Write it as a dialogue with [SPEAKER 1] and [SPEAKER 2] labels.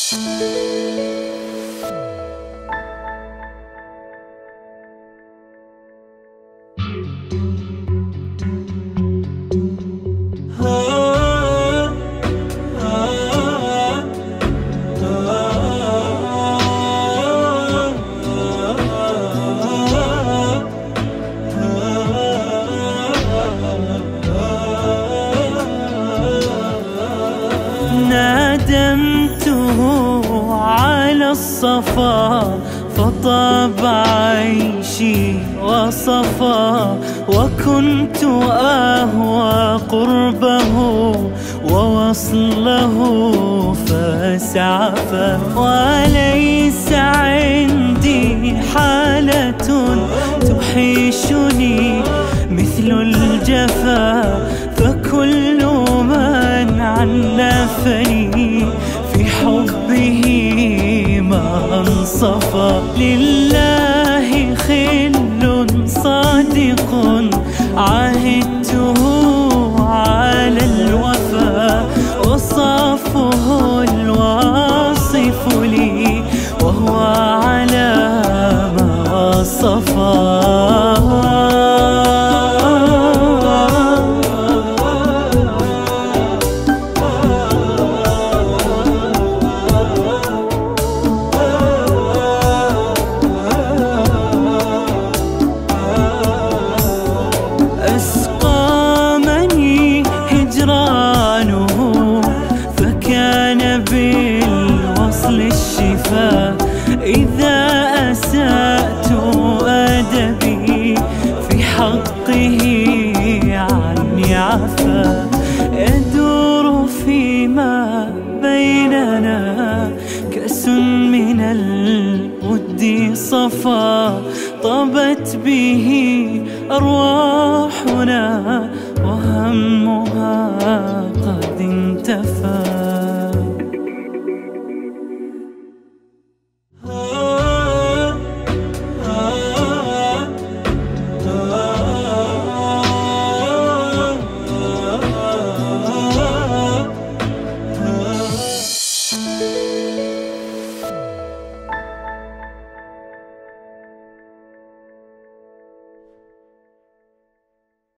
[SPEAKER 1] ندمته على الصفا فطاب عيشي وصفا، وكنت أهوى قربه ووصله فسعفا. وليس عندي حالة تحيشني مثل الجفا، فكل من عنفني في حبه ما انصفا. لله خل صادق عهدته على الوفا، وصافه الواصف لي وهو على ما صفا. أسقامني هجرانه فكان بالوصل الشفاء، إذا أسأت أدبي في حقه عني عفا. يدور فيما بيننا كأس من الود صفا، طبت به أرواحنا